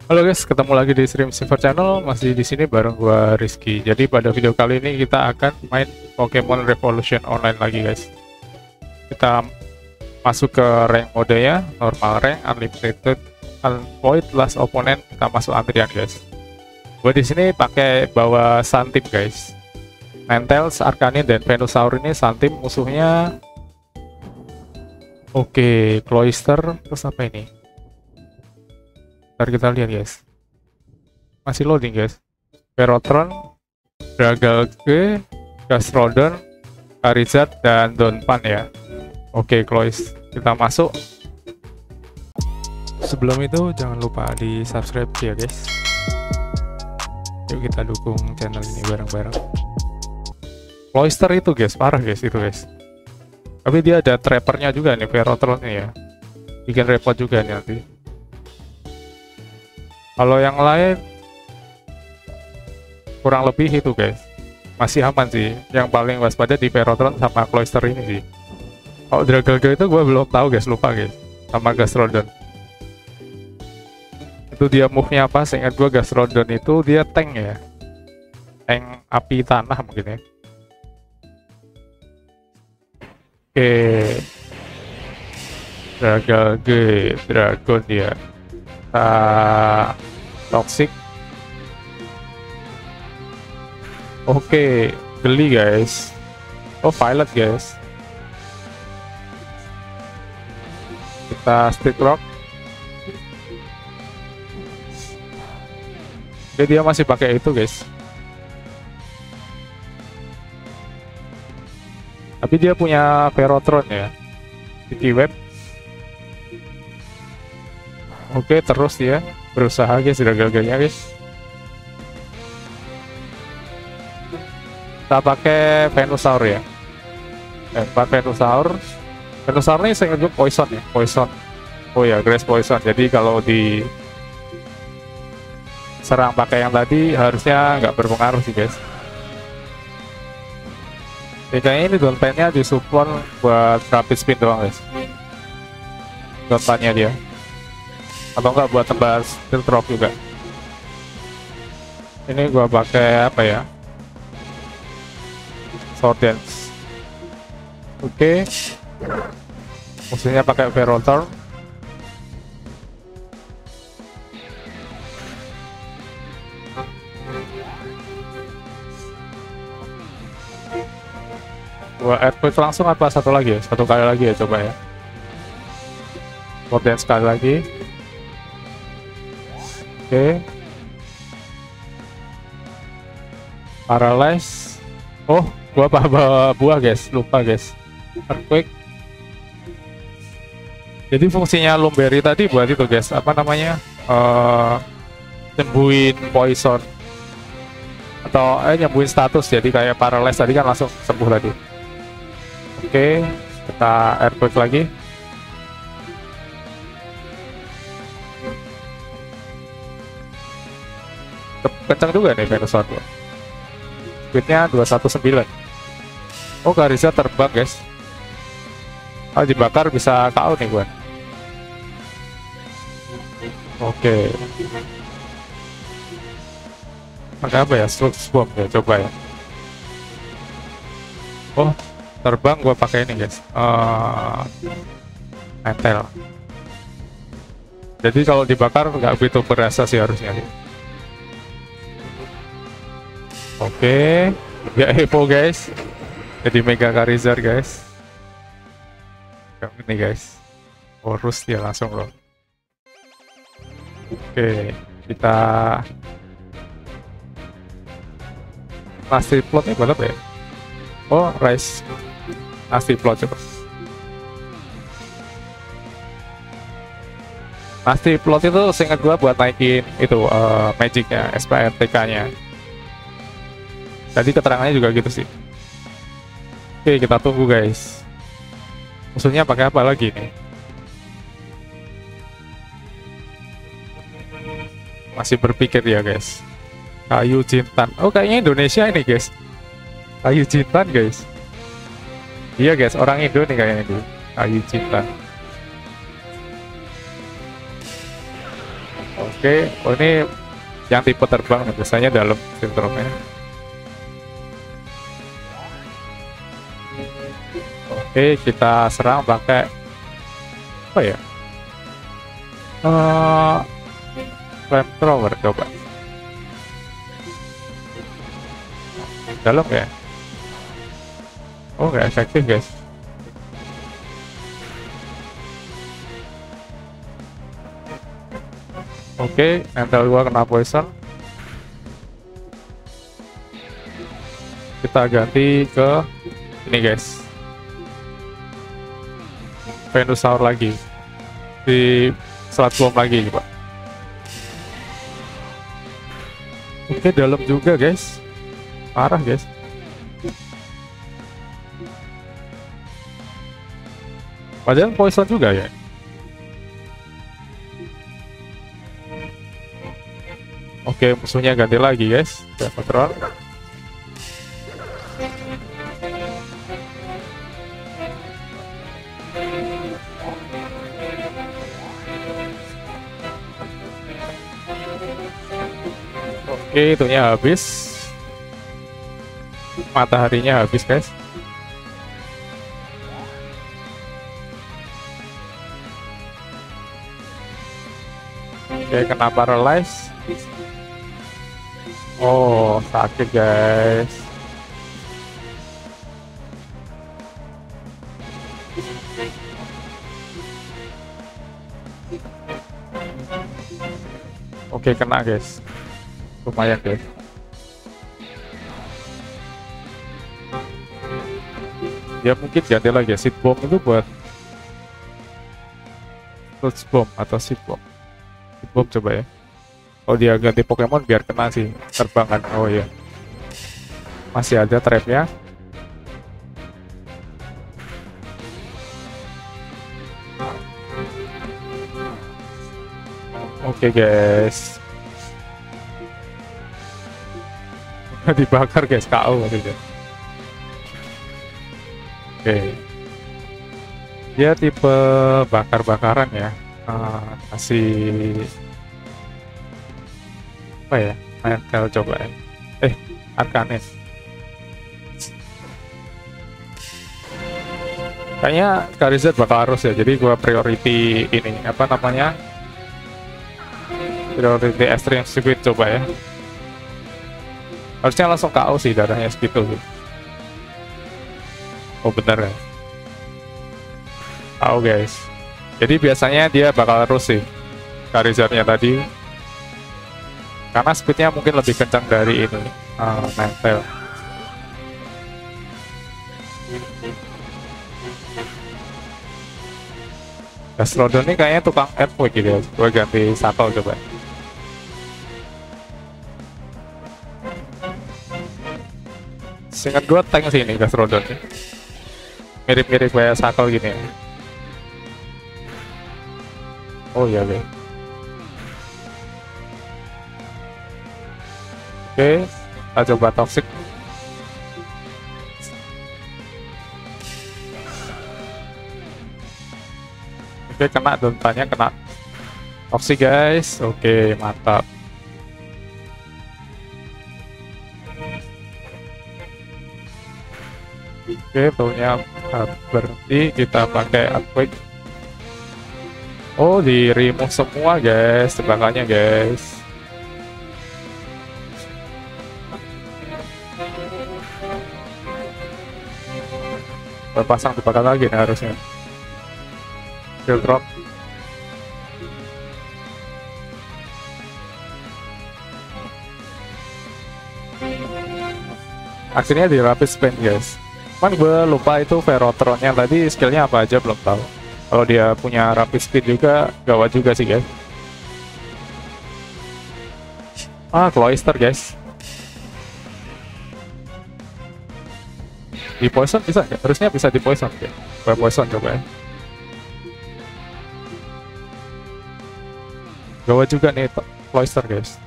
Halo guys, ketemu lagi di Stream Silver Channel, masih di sini bareng gua Rizky. Jadi pada video kali ini kita akan main Pokemon Revolution online lagi guys. Kita masuk ke rank modenya, normal rank, unlimited, avoid last opponent, kita masuk antrian guys. Gua di sini pakai bawa Sunteam guys. Ninetales, Arcanine, dan Venusaur ini Sunteam musuhnya. Oke, Cloyster, terus apa ini? Ntar kita lihat guys, masih loading guys. Ferrotron, Dragalge, Gastrodon, Charizard, dan Donphan ya. Oke, Cloyce, kita masuk. Sebelum itu jangan lupa di subscribe ya guys. Yuk kita dukung channel ini bareng-bareng. Cloyster itu guys, parah guys itu guys. Tapi dia ada trappernya juga nih, Ferrotronnya ya. Bikin repot juga nih nanti. Kalau yang lain kurang lebih itu guys, masih aman sih. Yang paling waspada di Ferrotron sama Cloyster ini sih. Kalau Dragalge itu gue belum tahu guys, lupa guys. Sama Gastrodon. Itu dia move-nya apa? Seingat gue Gastrodon itu dia tank ya. Tank api tanah mungkin ya. Oke. Dragalge, Dragon dia. Toxic. Oke, geli guys. Oh, Violet guys. Kita Stick Rock. Oke, dia masih pakai itu guys. Tapi dia punya Ferrotron ya. Sticky Web. Oke, terus dia berusaha guys, Dragalge-nya guys. Kita pakai Venusaur ya. Venusaur. Venusaur ini saya ingat poison ya, poison. Oh ya, grass poison. Jadi kalau di serang pakai yang tadi harusnya nggak berpengaruh sih guys. Jadi kayaknya ini Donphan-nya disupport buat rapid spin doang guys. Donphan-nya dia. Atau enggak buat tebas filtrop juga. Ini gua pakai apa ya, Sword Dance. Oke. Musuhnya pakai Ferrothorn. Gua Earthquake langsung apa satu lagi ya, satu kali lagi ya, coba ya. Sword Dance sekali lagi. Oke. Paralyze. Oh, gua bawa buah guys, lupa guys. Earthquake. Jadi fungsinya Lumberry tadi buat itu guys, apa namanya, nyembuhin poison atau nyembuhin status. Jadi kayak Paralyze tadi kan langsung sembuh tadi. Oke, kita Earthquake lagi. Kencang juga nih Venusaur. Speednya 219. Oh, Charizard terbang guys. Oh, dibakar bisa KO nih gue. Oke. Pakai apa ya? Sludge Bomb ya, coba ya. Oh, terbang gue pakai ini guys. Mantel. Jadi kalau dibakar nggak begitu berasa sih harusnya. Oke, ya Evo guys, jadi Mega Charizard guys. Ini guys, Horus dia langsung loh. Oke, kita Nasty Plot buat apa ya? Oh, Rise Nasty Plot coba. Nasty Plot itu seingat gua buat naikin itu Magicnya, SPRTK-nya. Tadi keterangannya juga gitu sih. Oke, kita tunggu guys. Musuhnya pakai apa lagi nih? Masih berpikir ya guys. Kayu Jintan. Oh, kayaknya Indonesia ini guys. Kayu Jintan guys. Iya guys, orang Indo nih kayaknya ini. Kayu Jintan. Oke, oh ini yang tipe terbang nih, biasanya dalam sindromnya. Oke, kita serang pakai apa ya? Flamethrower coba. Dalam ya? Oh, nggak efektif guys. Oke, mental gua kena poison. Kita ganti ke ini guys, Venusaur lagi, di selat bom lagi coba. Oke, dalam juga guys, parah guys. Padahal poison juga ya. Oke, musuhnya ganti lagi guys, kontrol. Oke, itunya habis. Mataharinya habis guys. Oke, kena paralyze. Oh, sakit guys. Oke, kena guys. Lumayan guys. Ya mungkin ganti lagi ya, seed bomb itu buat Roach bomb atau seed bomb. Seed bomb coba ya. Oh, dia ganti Pokemon biar kena sih terbangan. Oh iya, masih ada trapnya. Oke guys, dibakar guys, KO gitu. Oke, dia tipe bakar-bakaran ya. Kasih apa ya, mental coba ya. Arcanis kayaknya Charizard bakal harus ya, jadi gua priority ini apa namanya, priority Extreme Speed coba ya. Harusnya langsung KO sih darahnya segitu gitu. Oh bener ya, KO guys. Jadi biasanya dia bakal harus sih Charizardnya tadi, karena speednya mungkin lebih kencang dari ini, Mantel. Gastrodon ini kayaknya tukang earthquake gitu ya. Gue ganti Sato coba. Seingat gue tank sih ini Gastrodon ini. Mirip-mirip kayak Sato gini ya. Oh iya deh. Oke, kita coba toxic. Oke, kena dontanya, kena toxic guys. Oke, mantap. Oke, baunya berhenti. Kita pakai earthquake. Oh, di remove semua guys tebakannya guys. Pasang tebakan lagi nih harusnya. Field drop. Akhirnya di rapid spin guys. Cuman gue lupa itu Ferotronnya tadi skillnya apa aja, belum tahu. Kalau dia punya rapid speed juga gawat juga sih guys. Cloyster guys. Di poison bisa nggak? Harusnya bisa di poison ya. Coba poison coba ya. Gawat juga nih Cloyster guys.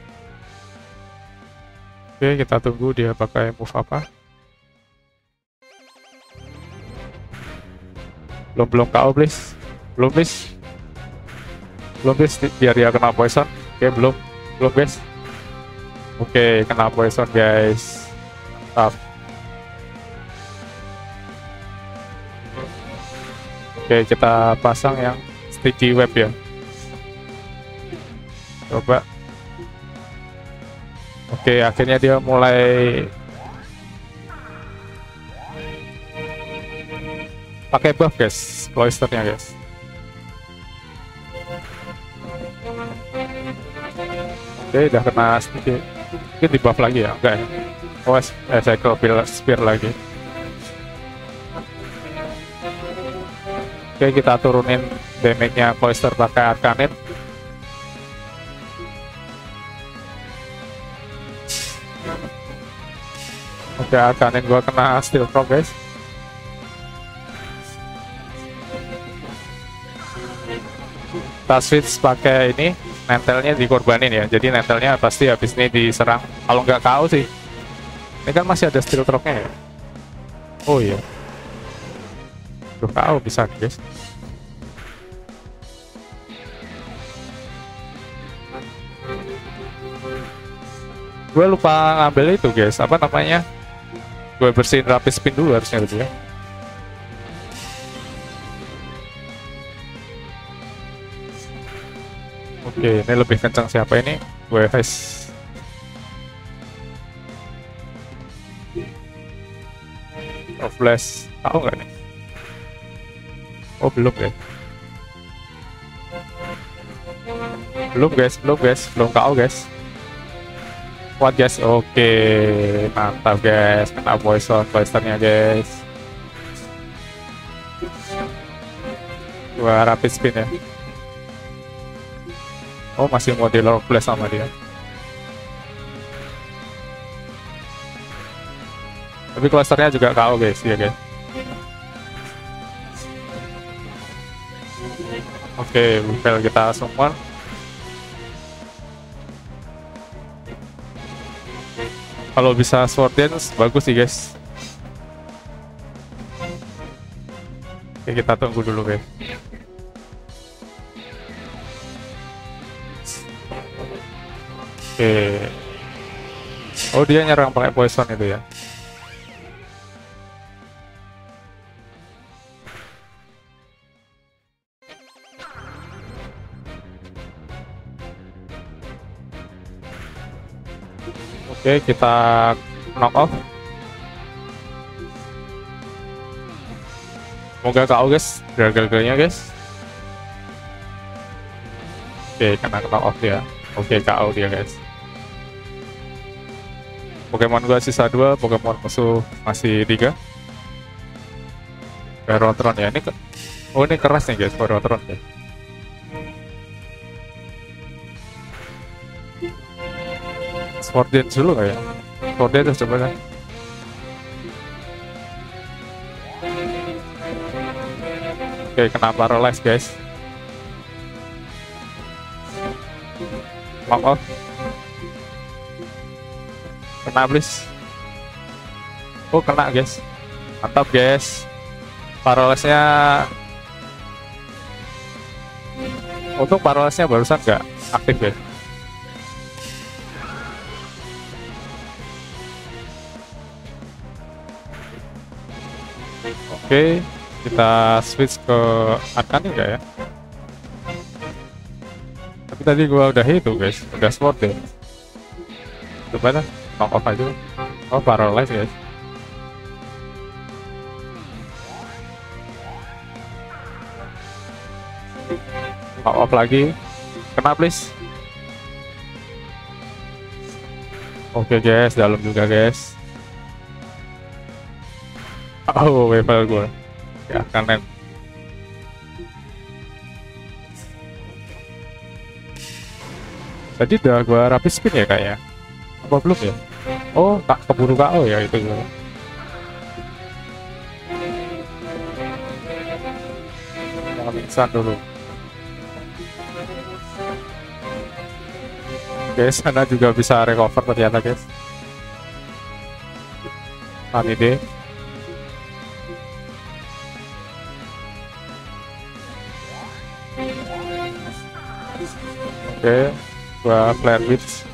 Oke, kita tunggu dia pakai move apa. Belum KO please. Belum please biar dia kena poison. Oke, belum belum guys. Oke, kena poison guys. Mantap. Oke, kita pasang yang sticky web ya. Coba. Oke, akhirnya dia mulai pakai buff guys, cloisternya guys. Oke, udah kena sticky. Mungkin di buff lagi ya, enggak ya? Oh, cycle spear lagi. Oke, kita turunin damage-nya cloister pakai arcanine. Oke, arcanine gua kena steel frog guys. Kita switch pakai ini, nentelnya dikorbanin ya. Jadi nentelnya pasti habis ini diserang. Kalau nggak KO sih. Ini kan masih ada steel frog-nya ya. Oh iya. Tuh KO bisa guys. Gue lupa ngambil itu guys, apa namanya? Gue bersihin rapid spin dulu harusnya gitu ya. Oke, ini lebih kencang siapa ini? Gue guys. Oh, flash. Tahu nggak nih? Oh, belum ya. Belum guys, belum KO guys. Kuat guys, oke, mantap guys, kena poison cloisternya guys. Gua rapid spin ya. Oh, masih mau di low flash sama dia. Tapi cloisternya juga KO guys, ya guys. Oke, buffel kita summon. Kalau bisa sword dance bagus sih guys. Oke, kita tunggu dulu guys. Oke. Oh, dia nyerang pakai poison itu ya. Oke, kita knock off. Semoga KO guys, gagal-gagalnya guys. Oke, kena knock off ya. Oke, KO dia guys. Pokemon gua sisa 2, Pokemon musuh masih 3. Ferrotron ya, oh ini keras nih guys, Ferrotron ya. Sword Dance dulu nggak ya? Sword Dance coba kan. Oke, kena paralyze guys. Maaf. Kena please. Oh, kena guys. Mantap guys. Paralyze-nya. Untuk paralyze-nya barusan nggak aktif guys. Oke, kita switch ke Arcanine enggak ya? Tapi tadi gua udah itu guys, udah sword deh. Coba dah, knock off aja. Oh, paralyze guys. Knock off lagi. Kena please. Oke guys, dalam juga guys. Oh, level gue ya kanan. Tadi udah gue rapid spin ya kayaknya, apa belum ya? Oh, tak keburu KO ya itu gue. Jangan pingsan dulu guys, sana juga bisa recover ternyata guys. Mami deh. Oke, Gua flare blitz.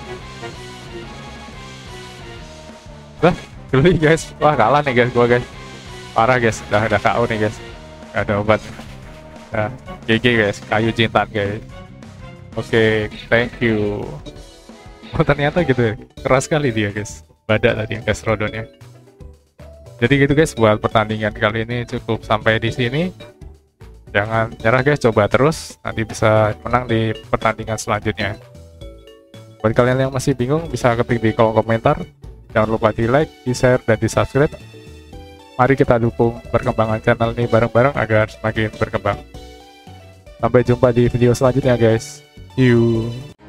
Lah, geli guys. Wah, kalah nih guys gua guys. Parah guys, udah KO nih guys. Gak ada obat. Nah, GG guys, kayu cinta guys. Oke, thank you. Oh ternyata gitu ya, keras sekali dia guys. Badak tadi guys Rodonnya. Jadi gitu guys, buat pertandingan kali ini cukup sampai di sini. Jangan nyerah guys, coba terus. Nanti bisa menang di pertandingan selanjutnya. Buat kalian yang masih bingung, bisa ketik di kolom komentar. Jangan lupa di like, di share, dan di subscribe. Mari kita dukung perkembangan channel ini bareng-bareng agar semakin berkembang. Sampai jumpa di video selanjutnya guys. See you.